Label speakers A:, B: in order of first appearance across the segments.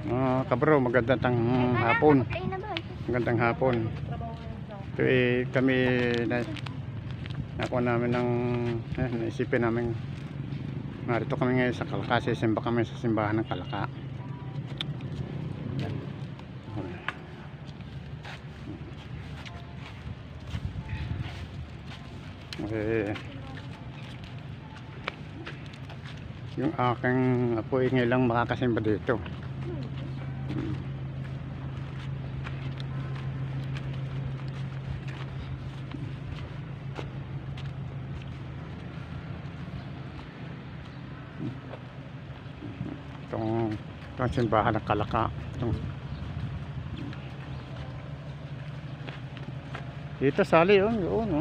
A: Kabro, magandang hapon. Magandang hapon. Ito kami nakuha namin ng naisipin namin. Narito kami ngayon sa Kalaka. Sisimba kami sa simbahan ng Kalaka. Yung aking apo ngayon makakasimba dito. Itong simbahan ng Kalaka. Dito sali yun, no?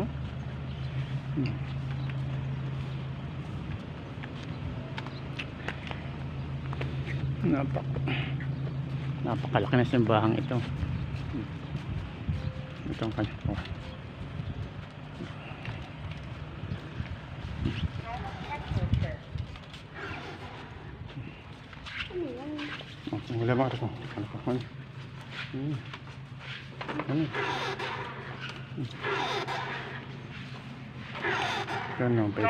A: Napakalaki na simbahan ito. Itong kanito. Wala ba ito? Ano pa? Ano ba?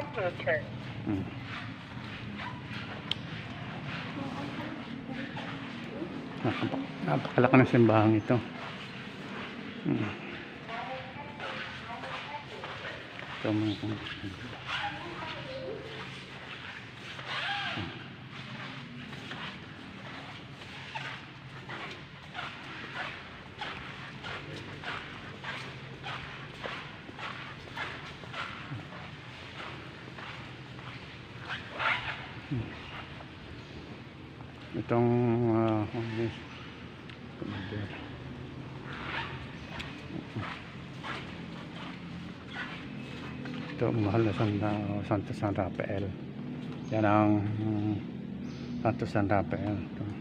A: Napakalaki ng simbahan ito. Ito mga itong ito mahal na Santo San Rafael. Yan ang Santo San Rafael.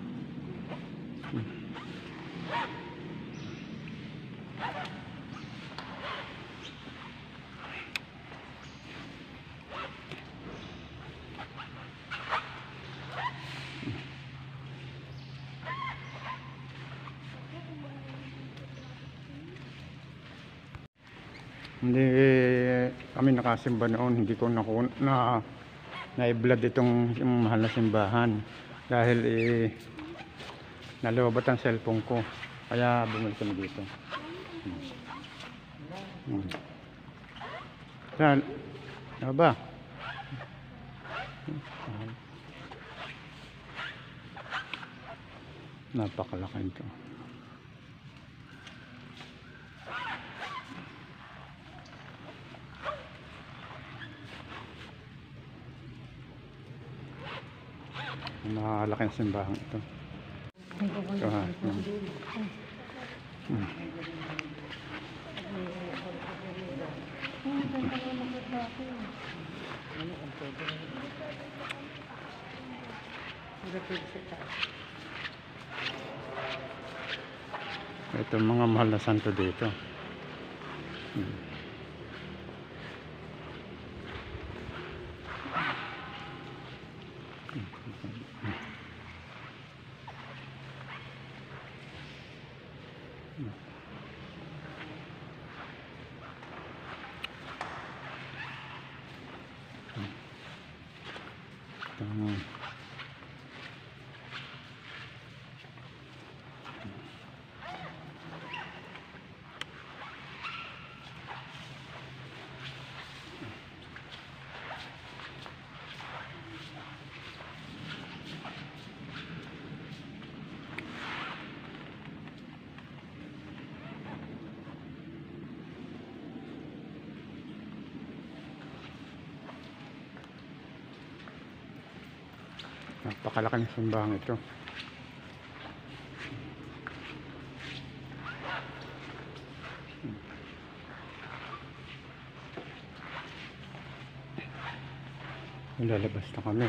A: Hindi kami nakasimba noon, hindi ko na-i-vlog itong mahal na simbahan dahil nalobat ang cellphone ko, kaya bumalik kami dito. Saan? Ano ba? Napakalaki ito. Malaki ang simbahan ito. Ito ha. Ito mga mahal na santo dito. Napakalaki ng simbahan ito. Lalabas na kami.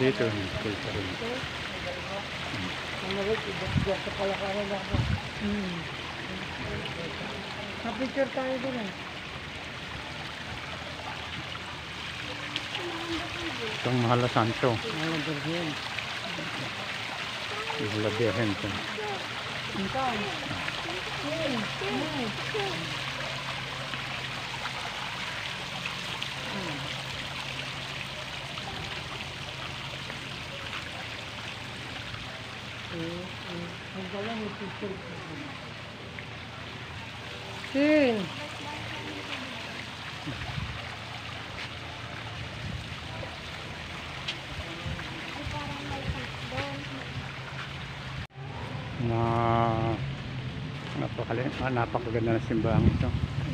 A: dito, school pa rin.
B: Kapicture tayo din eh.
A: Itong Mahal na Santo.
B: Mga berhen.
A: Yung Labirin ito.
B: Ikaw. Ang galang yung picture. Sin!
A: Napakaganda ng simbahan ito.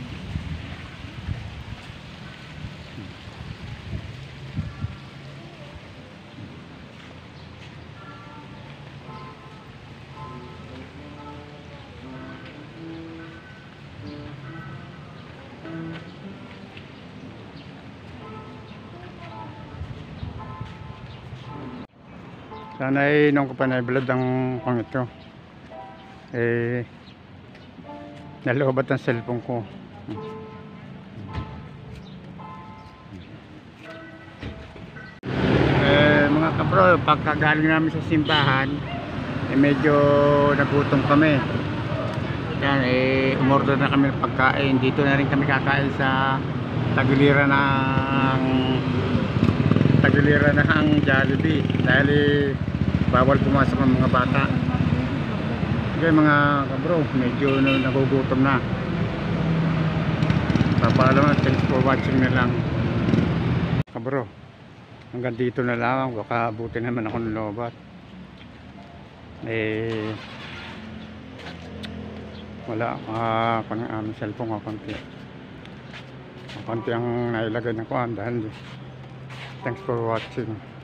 A: Sana ay nung ko pa na-vlog ang pang ito. Nalobat ang cellphone ko. Mga kapro, pagkagaling namin sa simbahan, medyo nagutom kami. Yan, umorder na kami ng pagkain. Dito na rin kami kakain sa tagiliran ng Jollibee dahil bawal pumasok ng mga bata. Okay mga kabro, medyo nagugutom na. Papaalam na, thanks for watching na lang kabro. Hanggang dito na lang, baka abutin naman ako ng lobat. Wala kung ang aming cellphone ko konti ang nailagay na kuhan dahil thanks for watching.